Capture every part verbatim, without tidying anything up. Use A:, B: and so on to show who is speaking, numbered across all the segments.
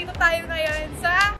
A: nandito tayo ngayon sa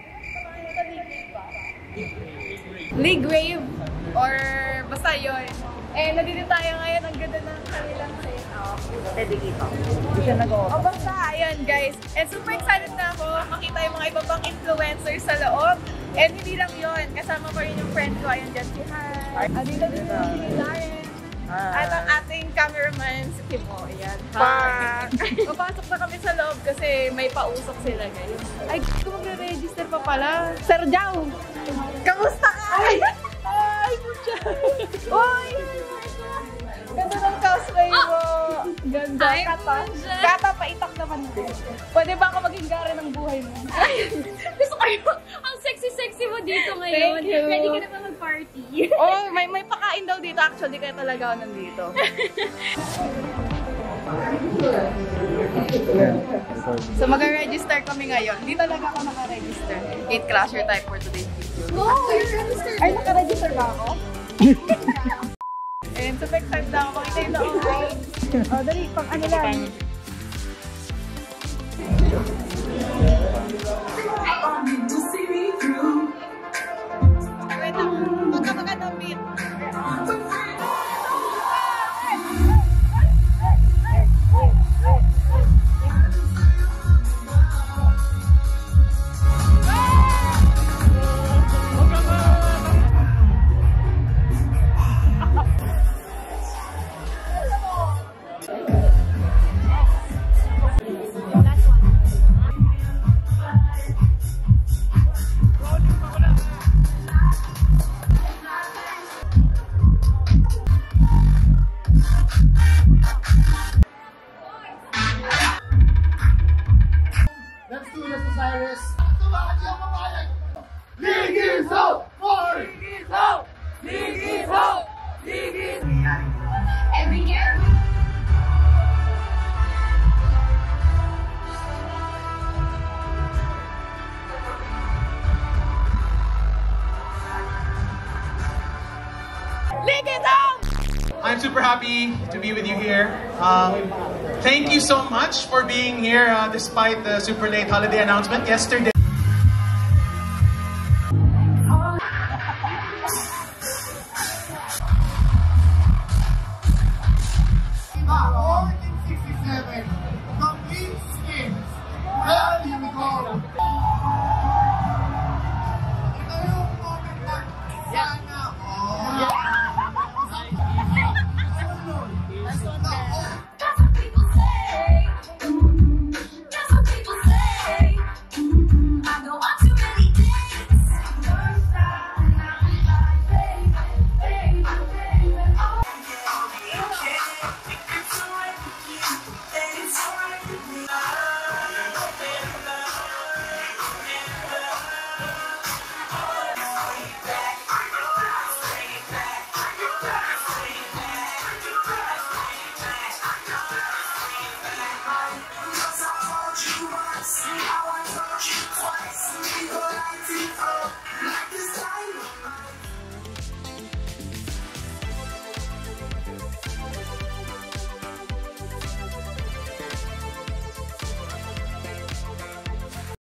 A: League Rave or basta yun. Eh, nandito tayo ngayon. Ang ganda ng kanilang setup.
B: Pwede dito. Hindi siya nag-o-off.
A: O basta, ayun guys. And super excited na ako makita yung mga iba pang influencers sa loob. And hindi lang yun. Kasama ko rin yung friend ko. Ayun dyan si Han. Andito din yung si Lauren. At ang ating cameraman si Timo. Ayan. Pa! Papasok na kami sa loob kasi may pausok sila guys. Ay, kung magre-register pa pala. Sir Jao! Kamusta ka? Ay! Ay! Pucha! Uy! Ganda ng cosplay mo! Ganda!
C: Ay,
A: Kata! Kata, paitak naman mo. Pwede ba ako maging gari ng buhay mo?
C: Gusto ko yun! Ang sexy-sexy mo dito ngayon.
A: Thank you!
C: Ready ka na ba mag-party?
A: Oh, may may pakain daw dito. Actually, kaya talaga ako nandito. So, mag-register kami ngayon. Hindi talaga ako naka-register. eight clasher type for today's video.
C: Oh, you're registered!
A: Ay, naka-register ba ako? And super excited na ako. Makita yung na-online. O, dali, pang ano lang. Wait lang, magka-magka na beat.
C: Every year?
D: I'm super happy to be with you here. Um, thank you so much for being here uh, despite the super late holiday announcement yesterday.